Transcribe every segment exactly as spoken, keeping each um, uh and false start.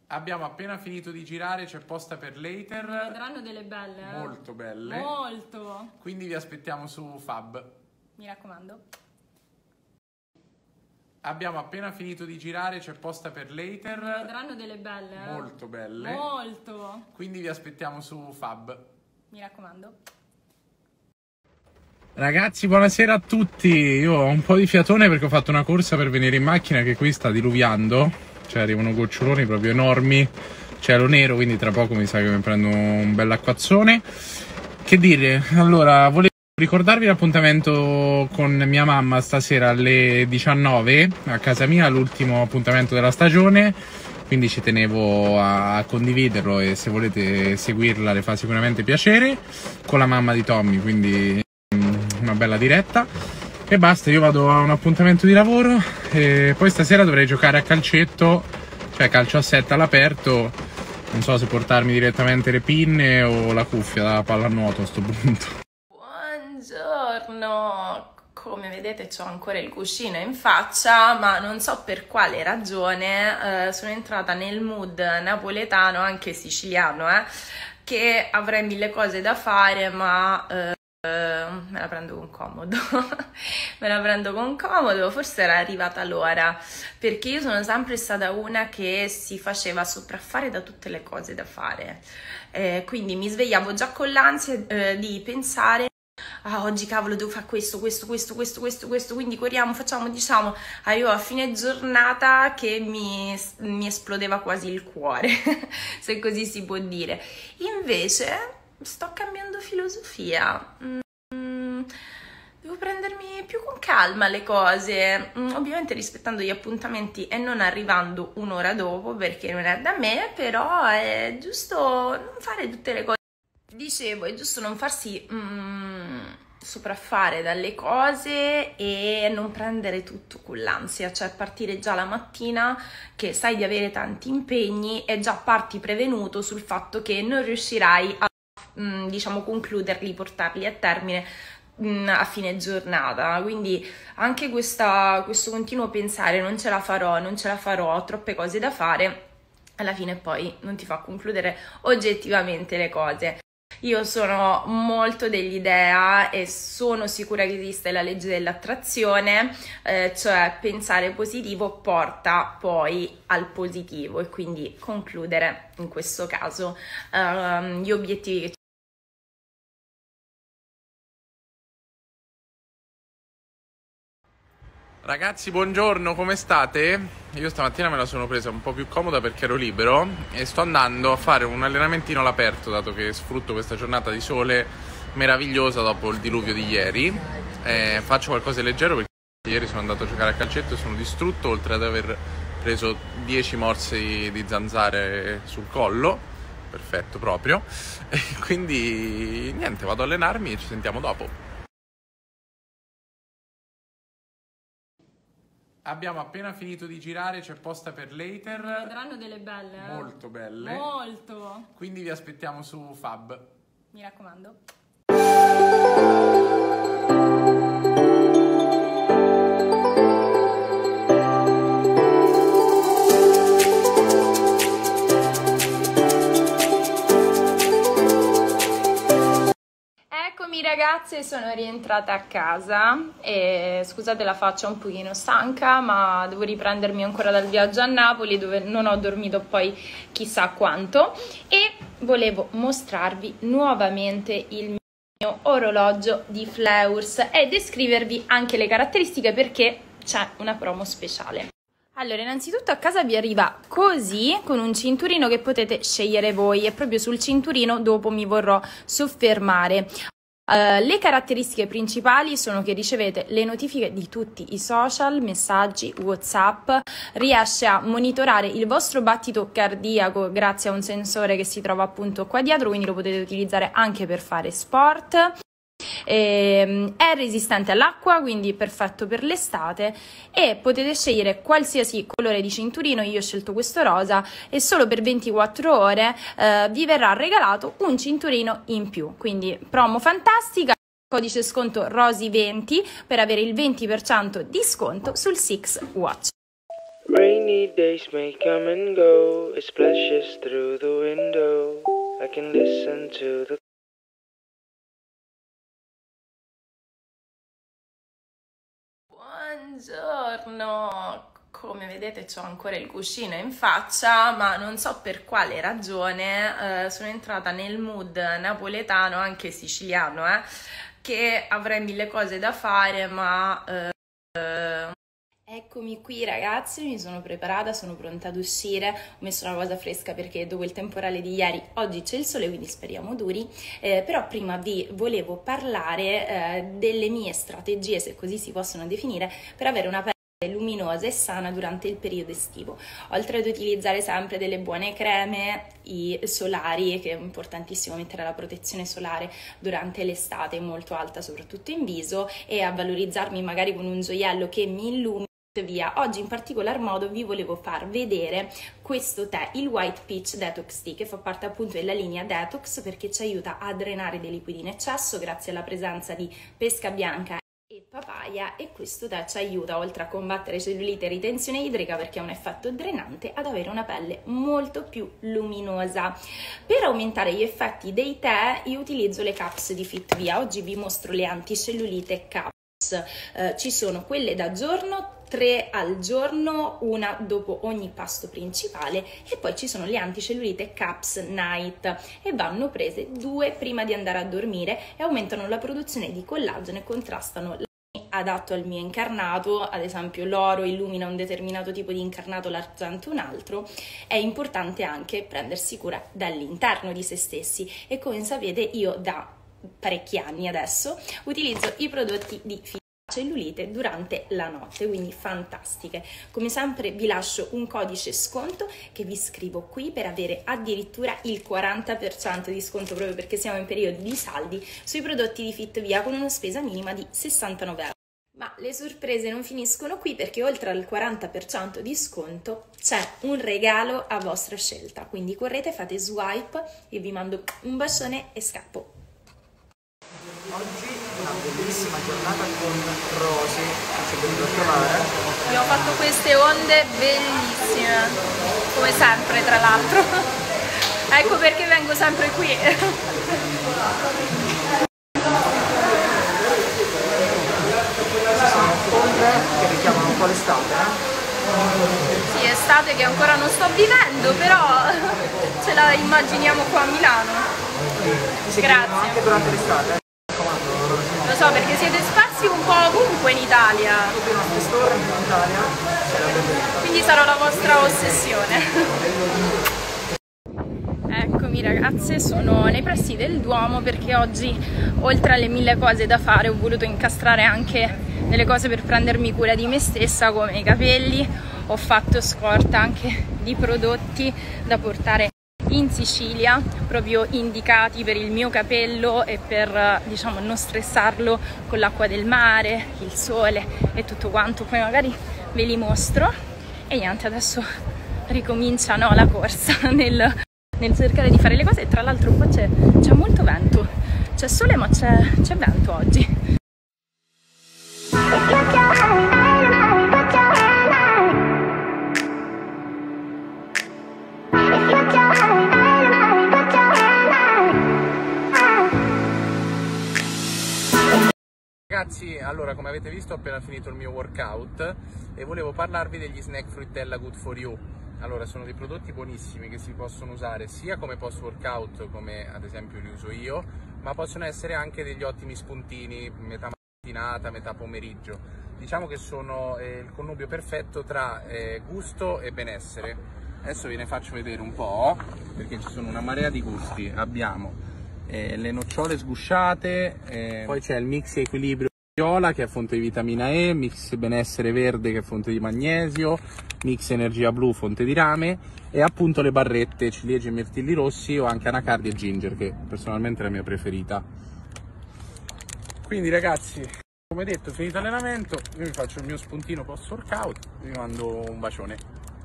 Abbiamo appena finito di girare, c'è posta per later. Vedranno delle belle, eh? Molto belle. Molto. Quindi vi aspettiamo su Fab. Mi raccomando. Abbiamo appena finito di girare, c'è posta per later. Vedranno delle belle, eh? Molto belle. Molto. Quindi vi aspettiamo su Fab. Mi raccomando. Ragazzi, buonasera a tutti. Io ho un po' di fiatone perché ho fatto una corsa per venire in macchina, che qui sta diluviando. Cioè arrivano goccioloni proprio enormi, cielo nero, quindi tra poco mi sa che mi prendo un bell'acquazzone. Che dire, allora, volevo ricordarvi l'appuntamento con mia mamma stasera alle diciannove a casa mia, l'ultimo appuntamento della stagione, quindi ci tenevo a condividerlo e se volete seguirla le fa sicuramente piacere, con la mamma di Tommy, quindi una bella diretta. E basta, io vado a un appuntamento di lavoro e poi stasera dovrei giocare a calcetto, cioè calcio a sette all'aperto. Non so se portarmi direttamente le pinne o la cuffia da pallanuoto a sto punto. Buongiorno! Come vedete c'ho ancora il cuscino in faccia, ma non so per quale ragione eh, sono entrata nel mood napoletano, anche siciliano, eh, che avrei mille cose da fare, ma... Eh, me la prendo con comodo me la prendo con comodo, forse era arrivata l'ora, perché io sono sempre stata una che si faceva sopraffare da tutte le cose da fare, eh, quindi mi svegliavo già con l'ansia eh, di pensare: ah, oggi cavolo devo fare questo, questo, questo, questo, questo, questo, quindi corriamo, facciamo, diciamo, arrivo a fine giornata che mi, mi esplodeva quasi il cuore se così si può dire. Invece sto cambiando filosofia, mm, devo prendermi più con calma le cose, mm, ovviamente rispettando gli appuntamenti e non arrivando un'ora dopo, perché non è da me, però è giusto non fare tutte le cose. Dicevo, è giusto non farsi mm, sopraffare dalle cose e non prendere tutto con l'ansia, cioè partire già la mattina che sai di avere tanti impegni e già parti prevenuto sul fatto che non riuscirai a diciamo concluderli, portarli a termine mh, a fine giornata. Quindi anche questa, questo continuo pensare non ce la farò, non ce la farò, ho troppe cose da fare, alla fine poi non ti fa concludere oggettivamente le cose. Io sono molto dell'idea e sono sicura che esiste la legge dell'attrazione, eh, cioè pensare positivo porta poi al positivo, e quindi concludere in questo caso uh, gli obiettivi che Ragazzi, buongiorno, come state? Io stamattina me la sono presa un po' più comoda perché ero libero e sto andando a fare un allenamentino all'aperto, dato che sfrutto questa giornata di sole meravigliosa dopo il diluvio di ieri. Eh, faccio qualcosa di leggero perché ieri sono andato a giocare a calcetto e sono distrutto, oltre ad aver preso dieci morsi di zanzare sul collo. Perfetto proprio. E quindi niente, vado a allenarmi e ci sentiamo dopo. Abbiamo appena finito di girare, c'è posta per later. Vedranno delle belle, eh? Molto belle. Molto. Quindi vi aspettiamo su Fab. Mi raccomando. Eccomi ragazze, sono rientrata a casa e scusate la faccia un pochino stanca, ma devo riprendermi ancora dal viaggio a Napoli, dove non ho dormito poi chissà quanto, e volevo mostrarvi nuovamente il mio orologio di Fleurs e descrivervi anche le caratteristiche, perché c'è una promo speciale. Allora, innanzitutto a casa vi arriva così, con un cinturino che potete scegliere voi, e proprio sul cinturino dopo mi vorrò soffermare. Uh, le caratteristiche principali sono che ricevete le notifiche di tutti i social, messaggi, WhatsApp, riesce a monitorare il vostro battito cardiaco grazie a un sensore che si trova appunto qua dietro, quindi lo potete utilizzare anche per fare sport. E, è resistente all'acqua, quindi perfetto per l'estate, e potete scegliere qualsiasi colore di cinturino. Io ho scelto questo rosa e solo per ventiquattro ore eh, vi verrà regalato un cinturino in più, quindi promo fantastica. Codice sconto Rosi venti per avere il venti per cento di sconto sul Six Watch. Rainy days may come and go, it splashes through the window. I can listen to the Buongiorno, come vedete c'ho ancora il cuscino in faccia, ma non so per quale ragione eh, sono entrata nel mood napoletano, anche siciliano, eh, che avrei mille cose da fare, ma... Eh, Eccomi qui ragazzi, mi sono preparata, sono pronta ad uscire, ho messo una cosa fresca perché dopo il temporale di ieri oggi c'è il sole, quindi speriamo duri, eh, però prima vi volevo parlare eh, delle mie strategie, se così si possono definire, per avere una pelle luminosa e sana durante il periodo estivo. Oltre ad utilizzare sempre delle buone creme, i solari, che è importantissimo mettere la protezione solare durante l'estate molto alta soprattutto in viso, e a valorizzarmi magari con un gioiello che mi illumini via. Oggi in particolar modo vi volevo far vedere questo tè, il White Peach Detox Tea, che fa parte appunto della linea Detox perché ci aiuta a drenare dei liquidi in eccesso grazie alla presenza di pesca bianca e papaya, e questo tè ci aiuta, oltre a combattere cellulite e ritenzione idrica perché ha un effetto drenante, ad avere una pelle molto più luminosa. Per aumentare gli effetti dei tè io utilizzo le caps di Fitvia. Oggi vi mostro le anticellulite caps. Uh, ci sono quelle da giorno, tre al giorno, una dopo ogni pasto principale, e poi ci sono le anticellulite Caps Night e vanno prese due prima di andare a dormire e aumentano la produzione di collagene e contrastano adatto al mio incarnato. Ad esempio l'oro illumina un determinato tipo di incarnato, l'argento un altro. È importante anche prendersi cura dall'interno di se stessi e, come sapete, io da parecchi anni adesso utilizzo i prodotti di cellulite durante la notte, quindi fantastiche. Come sempre vi lascio un codice sconto che vi scrivo qui per avere addirittura il quaranta per cento di sconto, proprio perché siamo in periodo di saldi sui prodotti di Fitvia, con una spesa minima di sessantanove euro. Ma le sorprese non finiscono qui, perché oltre al quaranta per cento di sconto c'è un regalo a vostra scelta, quindi correte, fate swipe, io vi mando un bacione e scappo. Oggi una bellissima giornata con Rosy, che ci è venuto a trovare. Abbiamo fatto queste onde bellissime, come sempre tra l'altro. Ecco perché vengo sempre qui. Queste sono onde che richiamano un po' l'estate, eh? Sì, estate che ancora non sto vivendo, però ce la immaginiamo qua a Milano. Grazie. Anche durante l'estate. Lo so, perché siete sparsi un po' ovunque in Italia. Quindi sarò la vostra ossessione. Eccomi ragazze, sono nei pressi del Duomo perché oggi, oltre alle mille cose da fare, ho voluto incastrare anche delle cose per prendermi cura di me stessa, come i capelli. Ho fatto scorta anche di prodotti da portare in Sicilia, proprio indicati per il mio capello e per, diciamo, non stressarlo con l'acqua del mare, il sole e tutto quanto. Poi magari ve li mostro. E niente, adesso ricomincia, no, la corsa nel, nel cercare di fare le cose. E tra l'altro qua c'è molto vento, c'è sole ma c'è vento oggi. Ragazzi, allora, come avete visto ho appena finito il mio workout e volevo parlarvi degli snack Fruttella Good For You. Allora, sono dei prodotti buonissimi che si possono usare sia come post workout, come ad esempio li uso io, ma possono essere anche degli ottimi spuntini, metà mattinata, metà pomeriggio. Diciamo che sono eh, il connubio perfetto tra eh, gusto e benessere. Adesso ve ne faccio vedere un po', perché ci sono una marea di gusti. Abbiamo Eh, le nocciole sgusciate, eh, poi c'è il mix equilibrio viola che è fonte di vitamina E, mix benessere verde che è fonte di magnesio, mix energia blu fonte di rame, e appunto le barrette ciliegie e mirtilli rossi, o anche anacardi e ginger, che personalmente è la mia preferita. Quindi ragazzi, come detto, finito l'allenamento, io mi faccio il mio spuntino post workout e vi mando un bacione.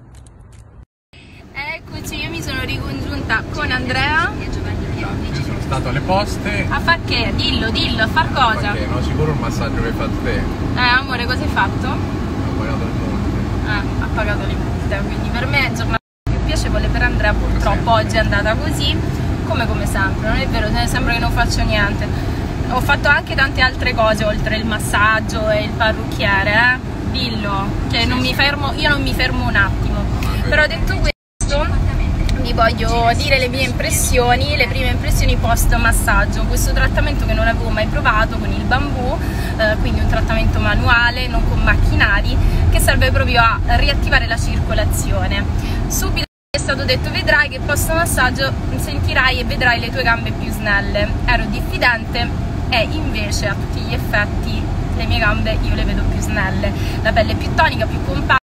Eccoci, io mi sono ricongiunta con Andrea. Ci sono stato alle poste. A far che? Dillo, dillo, a far cosa? Perché no, sicuro il massaggio che hai fatto te. Eh amore, cosa hai fatto? Ho pagato il monte. ha pagato le multe, quindi per me è giornata più piacevole. Per Andrea purtroppo oggi è andata così, come come sempre, non è vero, sembra che non faccio niente. Ho fatto anche tante altre cose oltre il massaggio e il parrucchiere, eh? Dillo, che non mi fermo, io non mi fermo un attimo. Però detto questo, vi voglio dire le mie impressioni, le prime impressioni post massaggio. Questo trattamento che non avevo mai provato con il bambù, eh, quindi un trattamento manuale, non con macchinari, che serve proprio a riattivare la circolazione. Subito è stato detto: vedrai che post massaggio sentirai e vedrai le tue gambe più snelle. Ero diffidente e invece a tutti gli effetti le mie gambe io le vedo più snelle, la pelle più tonica, più compatta.